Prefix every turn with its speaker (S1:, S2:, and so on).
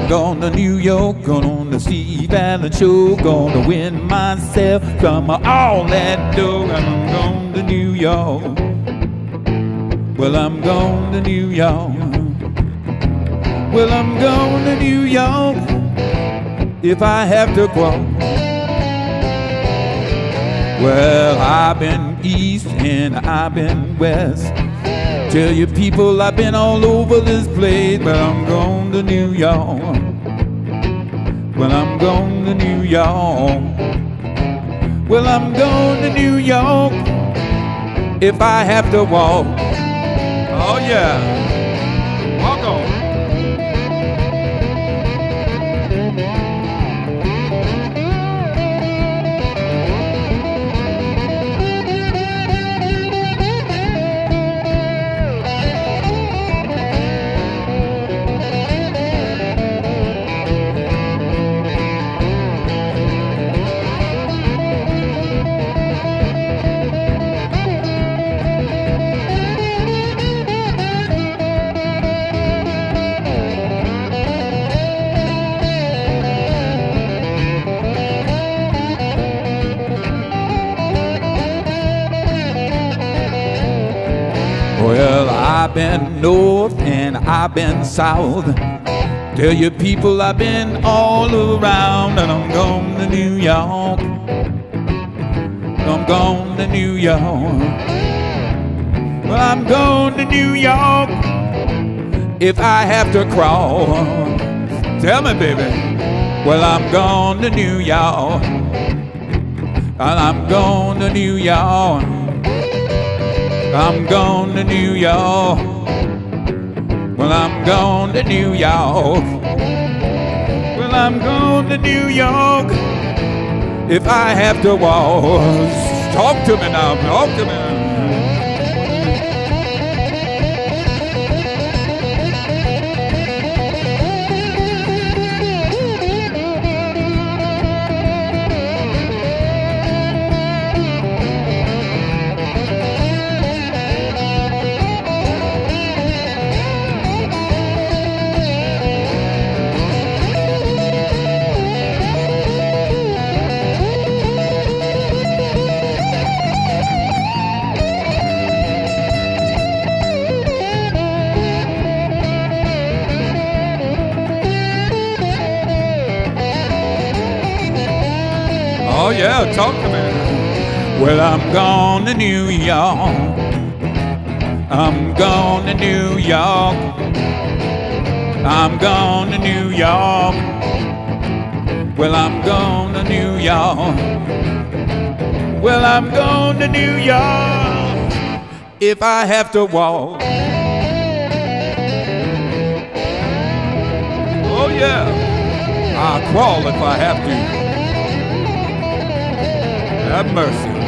S1: I'm going to New York, going on the Steve Allen show, gonna win myself from all that dough. And I'm going to New York. Well, I'm going to New York. Well, I'm going to New York if I have to crawl. Well, I've been east and I've been west. Tell you people I've been all over this place, but I'm going to New York. Well, I'm going to New York. Well, I'm going to New York if I have to walk. Oh yeah, walk on. Well, I've been north and I've been south. Tell you people I've been all around, and I'm going to New York. I'm going to New York. Well, I'm going to New York if I have to crawl. Tell me, baby. Well, I'm going to New York. And I'm going to New York. I'm going to New York. Well, I'm going to New York. Well, I'm going to New York if I have to walk. Talk to me now, talk to me. Oh yeah, talk to me. Well, I'm going to New York. I'm going to New York. I'm going to New York. Well, I'm going to New York. Well, I'm going to New York if I have to walk. Oh yeah, I'll crawl if I have to. Have mercy.